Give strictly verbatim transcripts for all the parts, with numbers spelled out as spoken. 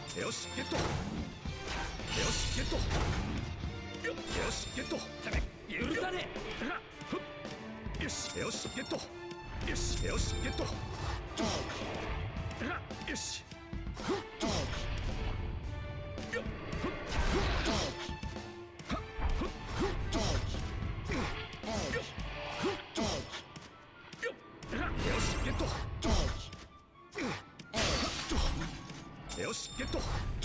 よしゲット。よしゲット。よしゲット。許さねえ。よしよしゲット。よしよしゲット。よし。よしゲット。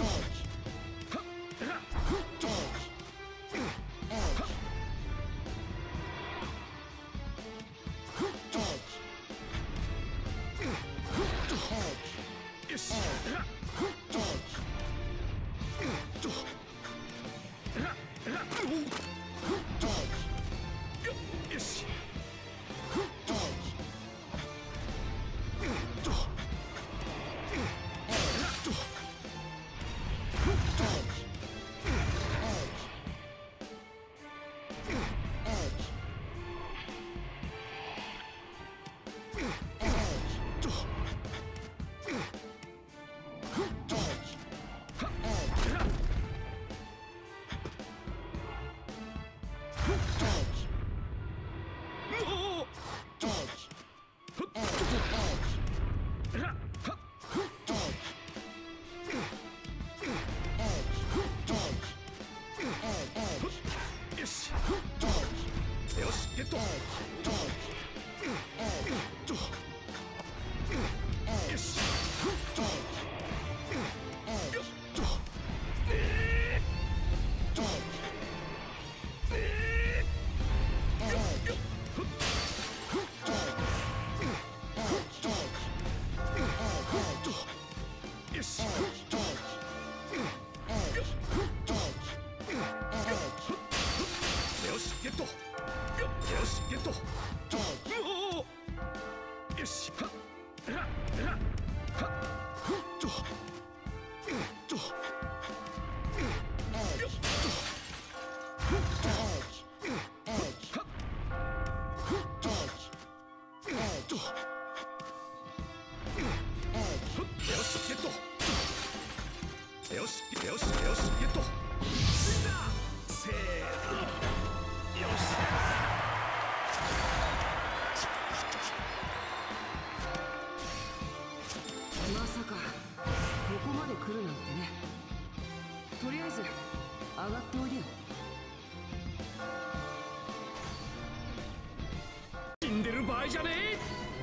じゃねえ。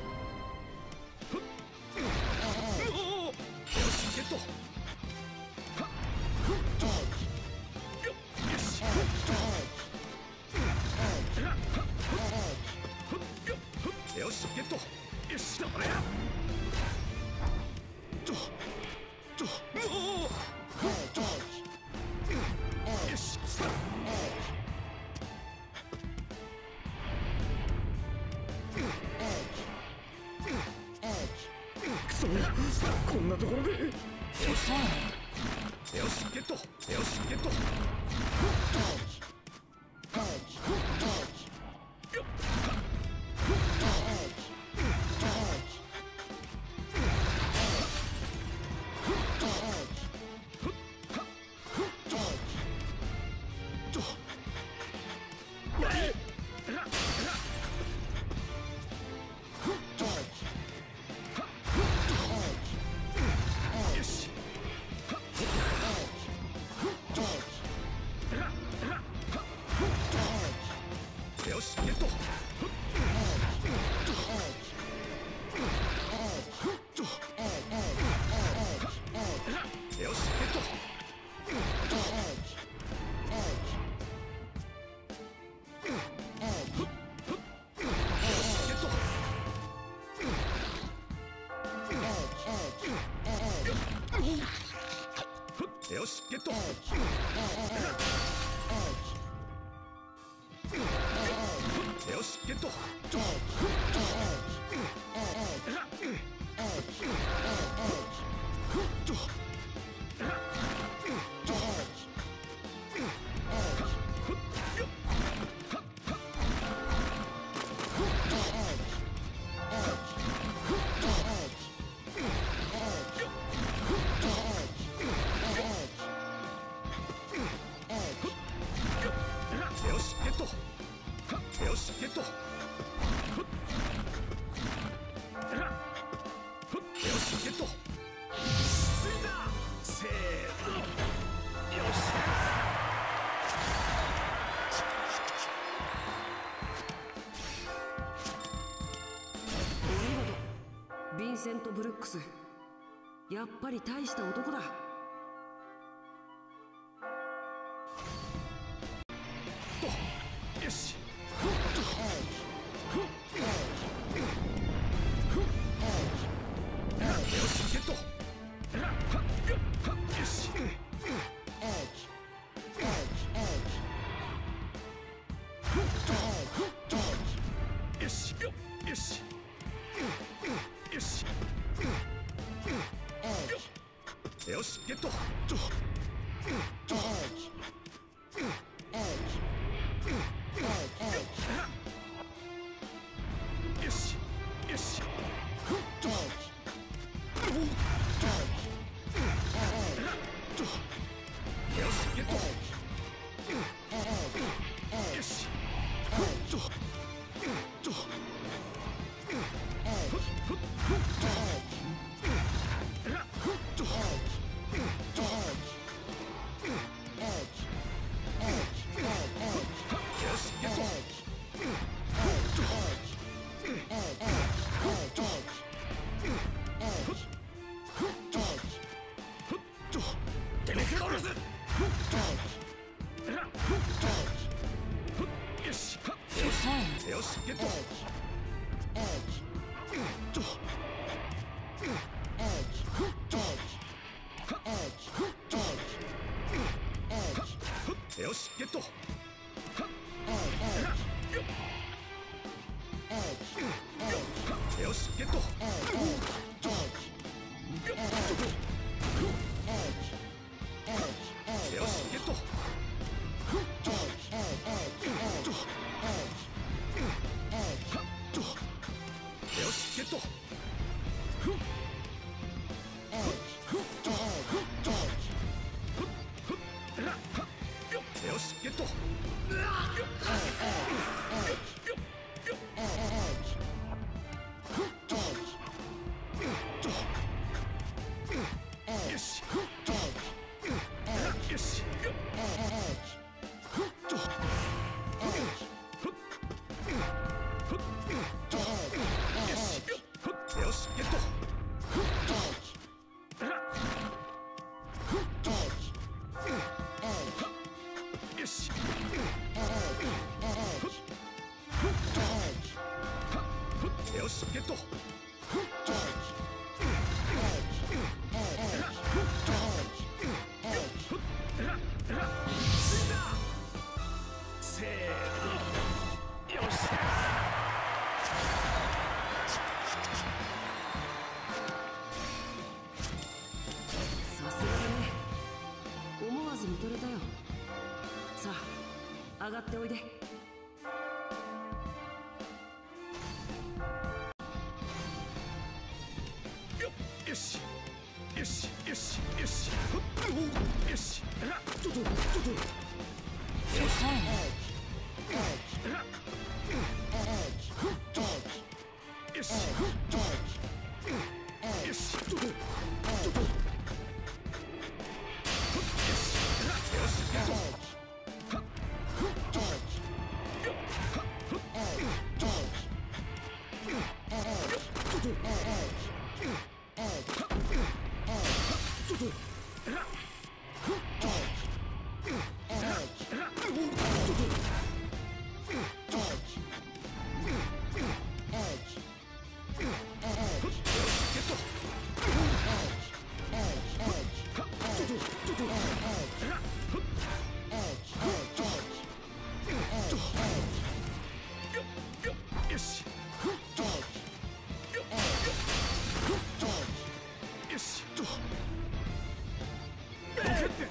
よしゲット。よしゲット。よしだれや。よしこんなところで。よしよしゲット。よしゲット。よしゲット。よしゲット。よンセント・ブルックス、やっぱり大した男だ。 よし。よしゲット。よし。よしよしよしよしゲット。よしよしよしゲット。よしよしゲット。よしゲット。よしゲット。よしゲット。よしゲット。よしゲット。よしよしよしゲット。よしよしゲット。せーのよし。 さすがだね。思わず見とれたよ。さあ上がっておいで。 よしよしよしよしよし。どどどど。よしよしよしどどどど。よしよしゲット。よしよしとロケット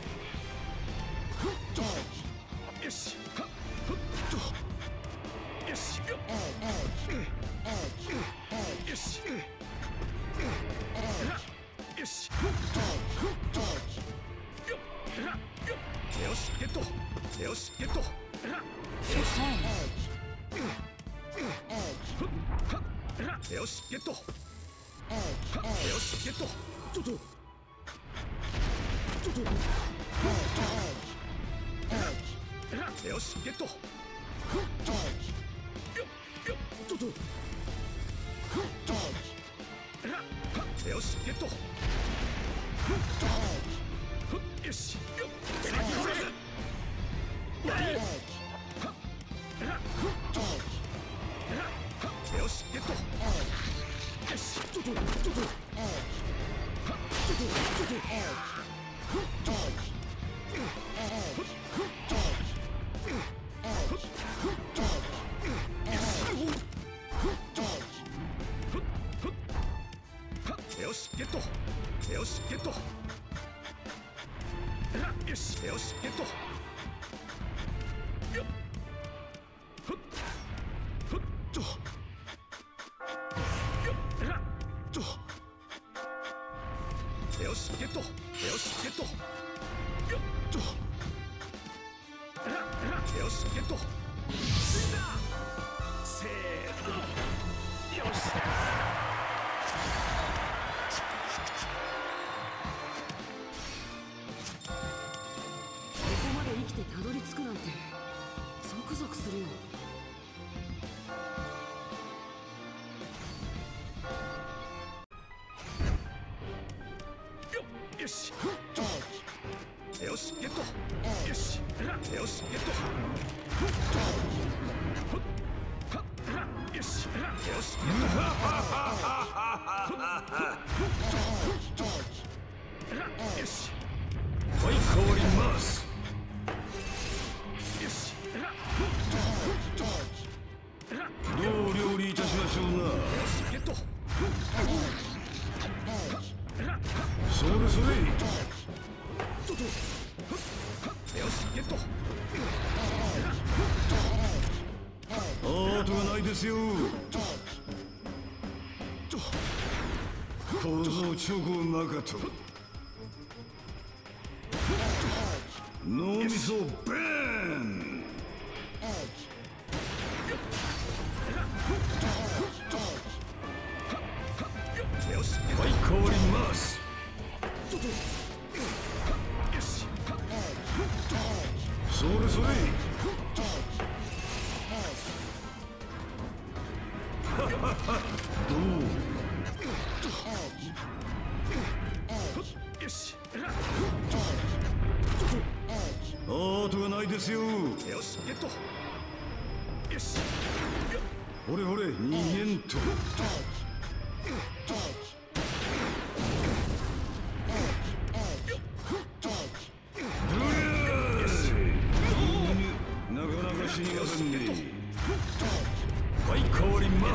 よしよしよしよしよしゲットよしゲットよしよしゲットよしゲットちょっとちょっとよしゲットよよちょっとしゲット。よしよっよしゲット。よしトトトトトトよしゲット。よしゲット。よしよしゲット。よっふっふっとよっとよしゲット。よしゲット。よっとよしゲット。せーのよし。 生きてたどり着くなんてゾクゾクするよ。 よしよしゲット。よしよしゲット。よしよしゲット。よしはい変わります。どう料理いたしましょうな。 よしゲット。 それそれ。 よしゲット。 あとがないですよ。構造チョコマカト脳みそベーン。 よしはい変わります。 よしそれそれ。どうよしあとがないですよ。 よしゲット。よしほれほれ逃げんと。なかなか死にませんね。はい変わります。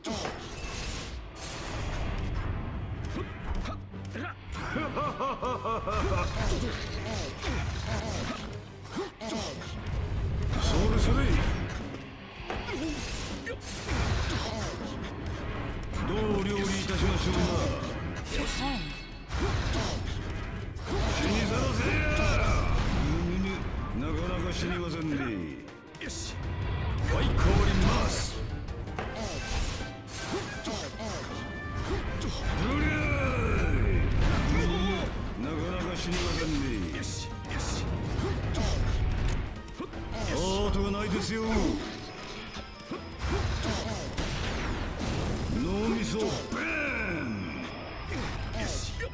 それそれ。どう料理いたしましょうな。死にさらせや。なかなか死にませんね。 よしはい変わります。どりゃなかなか死にませんね。 よしよしあとがないですよ。脳みそベーン。 よしよ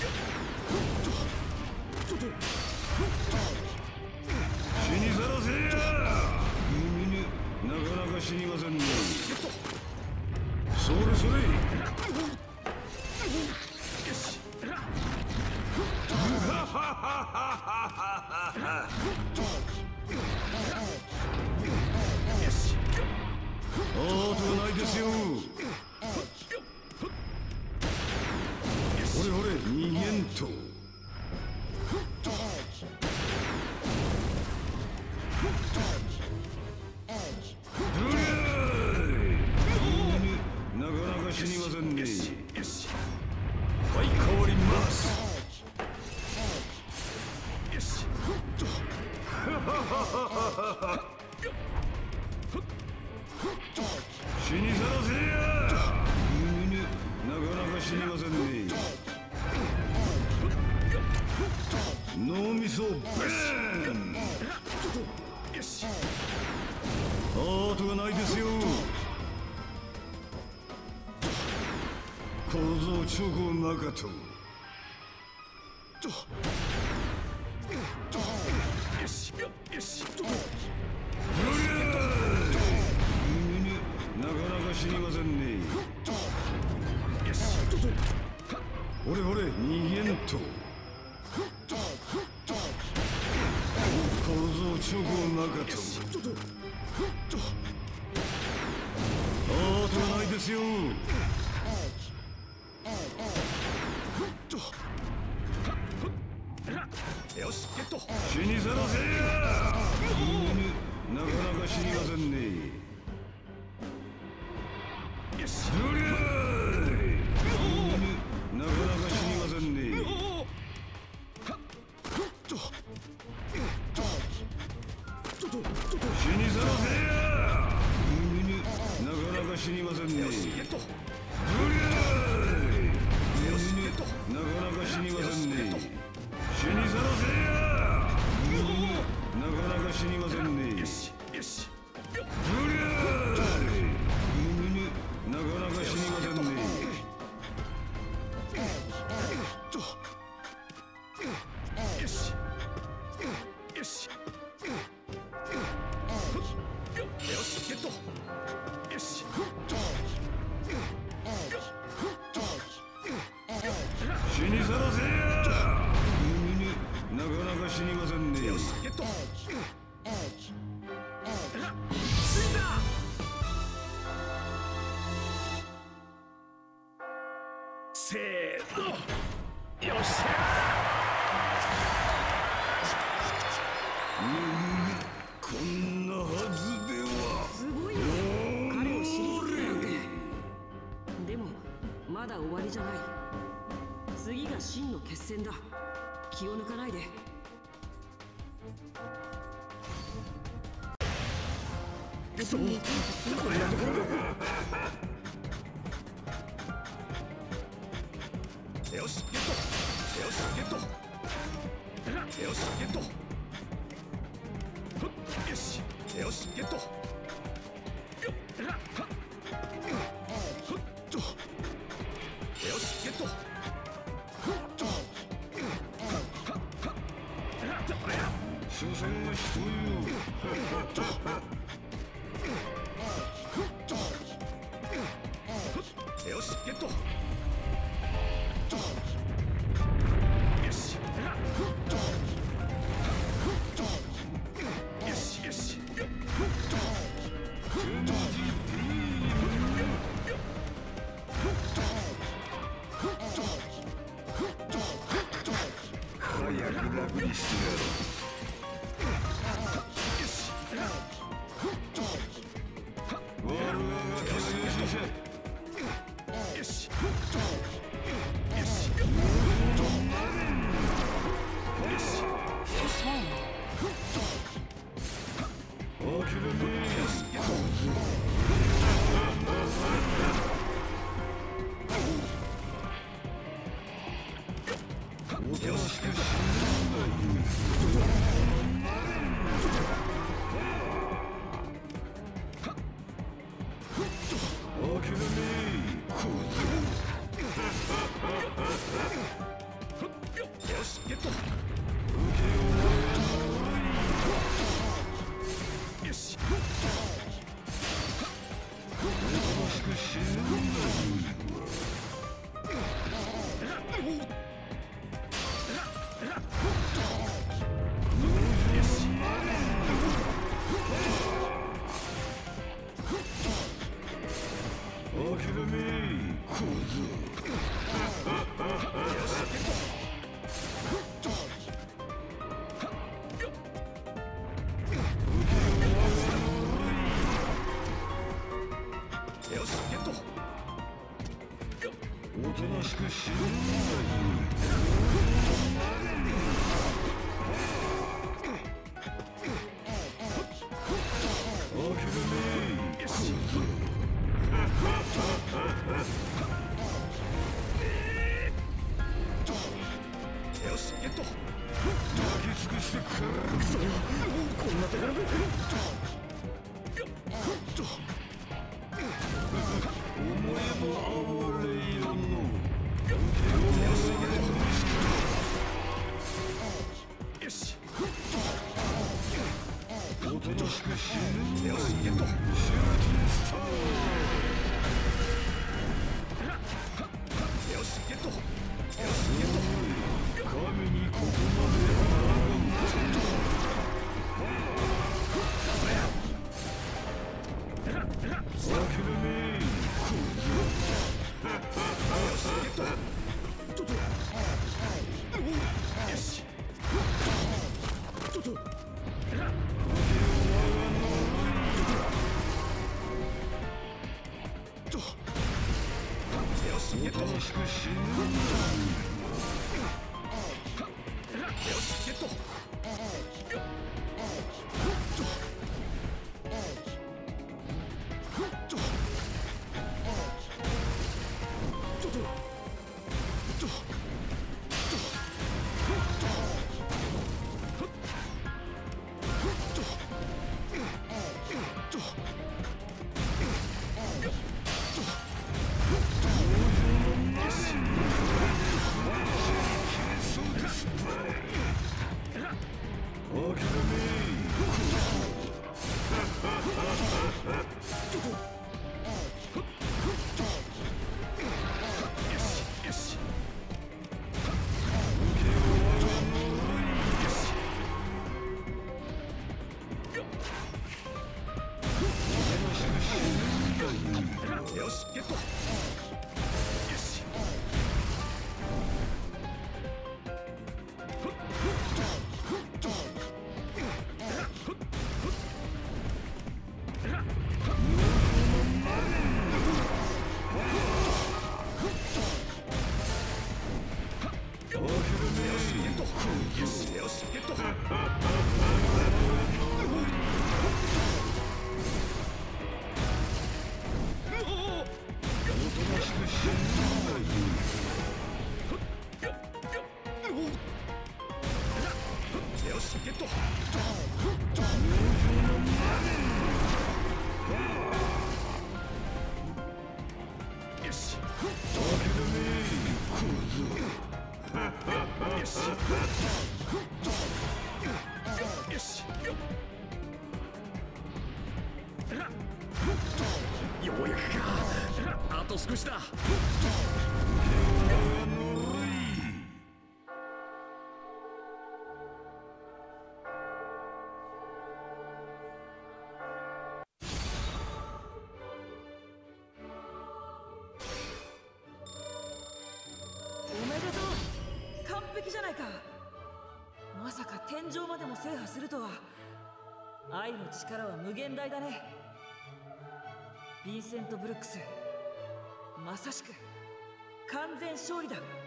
死にさらせや。なかなか死にませんね。それそれ。あとがないですよ。ほれほれ逃げんと。なかなか死にませんね。はい変わります。 よし死にさらせや。なかなか死にませんね。 チョコマカト。 よしよしとなかなか死にませんね。 よしとほれほれ逃げんと。小僧チョコマカト。あとはないですよ。 よしゲット。 死にさらせや。なかなか死にませんね。 よしどりゃなかなか死にませんね。死にさらせや。なかなか死にませんね。 よしゲット。 どりゃなかなか死にませんね。死にさらせや。なかなか死にませんね。 よしよしどりゃなかなか死にませんね。 よしよしよしゲット。よし死にさらせや。なかなか死にませんね。 よしゲット。せーのよっしゃこんなはずでは。 すごいよ彼を退けるなんて。でもまだ終わりじゃない。次が真の決戦だ。気を抜かないで。 くそこんなところでよしゲット。よしゲット。よしゲット。よしよしゲット。よしゲット。 所詮は人よ。 よしゲット。よしよしよし早く楽にしてやろう。我々が手を優秀者。 よしよし諦めおとなしく死ぬんだよ。諦め小よしゲット。よしおとなしく死ぬんだ諦め小僧。 よしゲット。 おとなしく死ぬんだよ。諦めよしよしゲット。 焼き尽くしてくれ。 くそこんな手柄でお前も哀れよの。 しゲット。 楽しく死ぬ。 よしゲット。よしゲット。よし。よしゲット。よしゲット。よし。よし。よし。ようやくか。あと少しだ。 おめでとう。完璧じゃないか。まさか天井までも制覇するとは。愛の力は無限大だね。ヴィンセント・ブルックス、まさしく完全勝利だ。